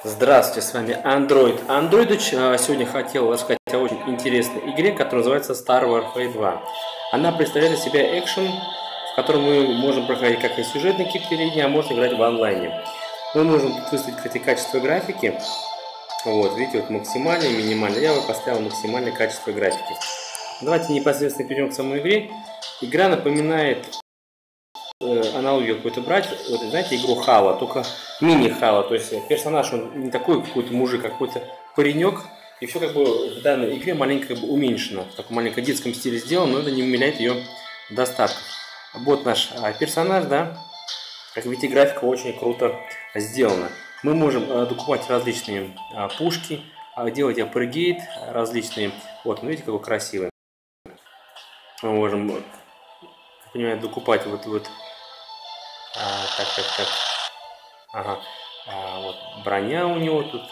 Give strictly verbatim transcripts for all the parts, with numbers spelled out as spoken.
Здравствуйте, с вами Android Androidыч. Сегодня хотел рассказать о очень интересной игре, которая называется Star Warfare два. Она представляет из себя экшен, в котором мы можем проходить как и сюжетные какие-то линии, а можно играть в онлайне. Мы можем выставить, кстати, качество графики. Вот, видите, вот максимальное и минимальное. Я вот поставил максимальное качество графики. Давайте непосредственно перейдем к самой игре. Игра напоминает аналогию какой-то брать, вот, знаете, игру Halo, только мини-Halo, то есть персонаж он не такой какой-то мужик, а какой-то паренек, и все как бы в данной игре маленько как бы уменьшено, в таком маленьком детском стиле сделано, но это не умаляет ее достатка. Вот наш а, персонаж, да, как видите, графика очень круто сделана. Мы можем а, докупать различные а, пушки, а, делать апгрейд различные, вот, ну, видите, какой красивый. Мы можем, как понимаете, докупать вот, вот А, так, так, так. Ага. А, вот броня у него тут,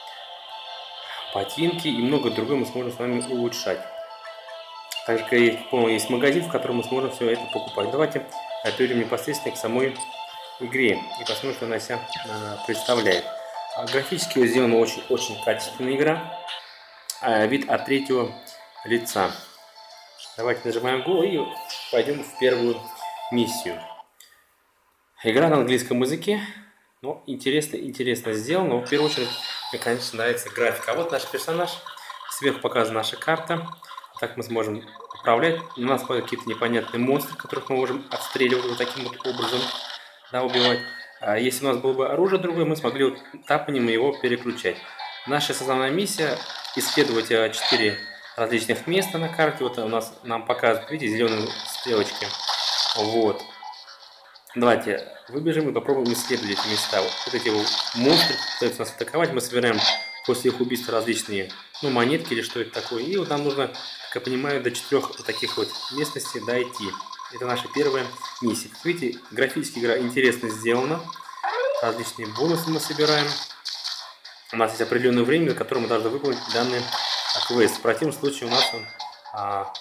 ботинки и много другое мы сможем с вами улучшать. Также, как я понял, есть магазин, в котором мы сможем все это покупать. Давайте перейдем непосредственно к самой игре и посмотрим, что она себя а, представляет. А, графически сделана очень-очень качественная игра. А, вид от третьего лица. Давайте нажимаем Go и пойдем в первую миссию. Игра на английском языке, но интересно, интересно сделано. Но в первую очередь мне, конечно, нравится графика. А вот наш персонаж, сверху показана наша карта. Так мы сможем управлять. У нас какие-то непонятные монстры, которых мы можем отстреливать вот таким вот образом, да, убивать. А если у нас было бы оружие другое, мы смогли вот тапанием его переключать. Наша основная миссия — исследовать четыре различных места на карте. Вот у нас нам показывают, видите, зеленые стрелочки. Вот. Давайте выбежим и попробуем исследовать эти места. Вот эти вот монстры пытаются нас атаковать. Мы собираем после их убийства различные, ну, монетки или что это такое. И вот нам нужно, как я понимаю, до четырех вот таких вот местностей дойти. Это наша первая миссия. Как видите, графически игра интересно сделана. Различные бонусы мы собираем. У нас есть определенное время, за которое мы должны выполнить данный квест. В противном случае у нас он, а,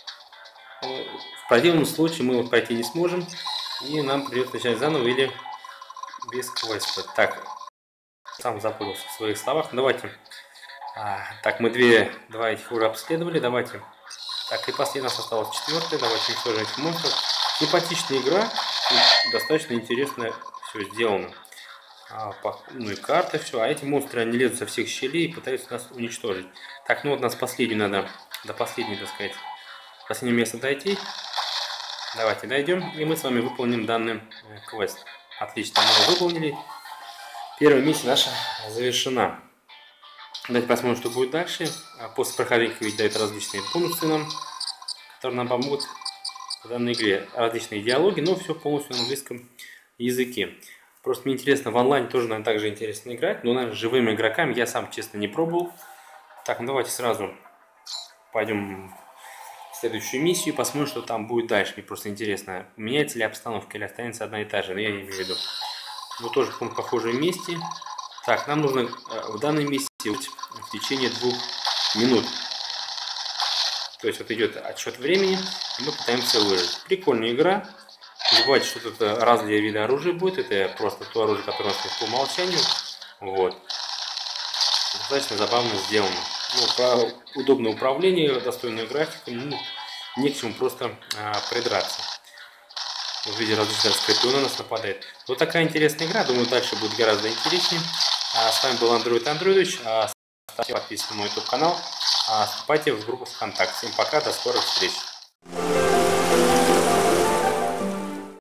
в противном случае мы его пройти не сможем. И нам придется начать заново или без квеста. Так, сам запутался в своих словах. Давайте. А, так, мы две, два этих уже обследовали. Давайте. Так, и последняя у нас осталась четвертая. Давайте уничтожим этих монстров. Симпатичная игра. И достаточно интересно все сделано. А, по, ну и карта, все. А эти монстры, они лезут со всех щелей и пытаются нас уничтожить. Так, ну вот нас последнюю надо, до последней, так сказать, последнее место дойти. Давайте дойдем, и мы с вами выполним данный квест. Отлично, мы его выполнили. Первая миссия наша завершена. Давайте посмотрим, что будет дальше. После прохождения, ведь дают различные бонусы нам, которые нам помогут в данной игре. Различные диалоги, но все полностью на английском языке. Просто мне интересно, в онлайне тоже, наверное, также интересно играть, но, наверное, с живыми игроками я сам, честно, не пробовал. Так, ну давайте сразу пойдем следующую миссию, посмотрим, что там будет дальше. Мне просто интересно, меняется ли обстановка или останется одна и та же, но я не имею в виду. Вот тоже в каком-то похожем месте. Так, нам нужно в данной миссии в течение двух минут. То есть вот идет отсчет времени, и мы пытаемся выжить. Прикольная игра. Не забывайте, что тут разные виды оружия будет. Это просто то оружие, которое у нас есть по умолчанию. Вот. Достаточно забавно сделано. Ну, про удобное управление, достойную графику, ну, не к чему просто а, придраться. В виде различных скорпионов на нас нападает. Вот такая интересная игра. Думаю, дальше будет гораздо интереснее. А, с вами был Android Androidыч. А, ставьте, подписывайтесь на мой YouTube канал. А, вступайте в группу ВКонтакте. Всем пока, до скорых встреч.